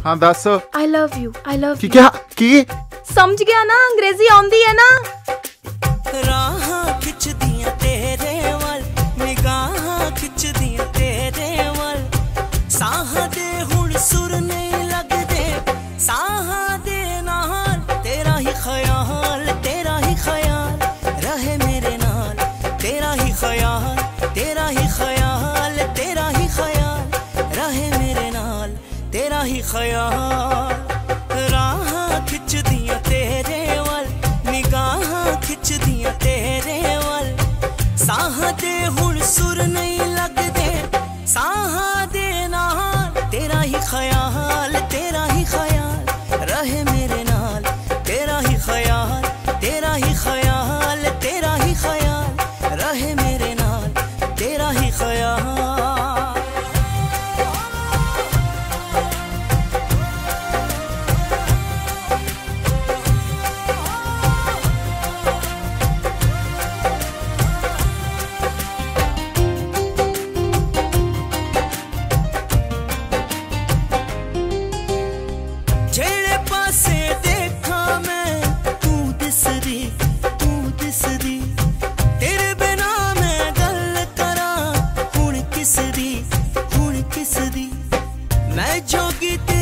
हाँ दस। I love you, I love you. क्या की समझ गया ना, अंग्रेजी आंदी है ना। राहां खिच दियां तेरे वल, निगाहां खिच दियां तेरे वल, साहां दे हुण सुर नहीं लगदे, साहां दे नाल तेरा ही ख्याल रहे मेरे नाल, तेरा ही ख्याल तेरा ही ख्याल तेरा ही ख्याल रहे मेरे नाल, तेरा ही ख्याल। राहां खिच दियां तेरे वल, निगाहां खिच दियां तेरे वल, साहां दे हुण सुर नहीं लगदे, साहां दे नाल तेरा ही ख्याल रहे मेरे नाल, तेरा ही ख्याल तेरा ही ख्याल तेरा ही ख्याल रहे मेरे नाल, तेरा ही ख्याल। जेड़े पासे देखा मैं तू दिसदी, तेरे बिना मैं गल करा हुण किसदी, मैं जोगी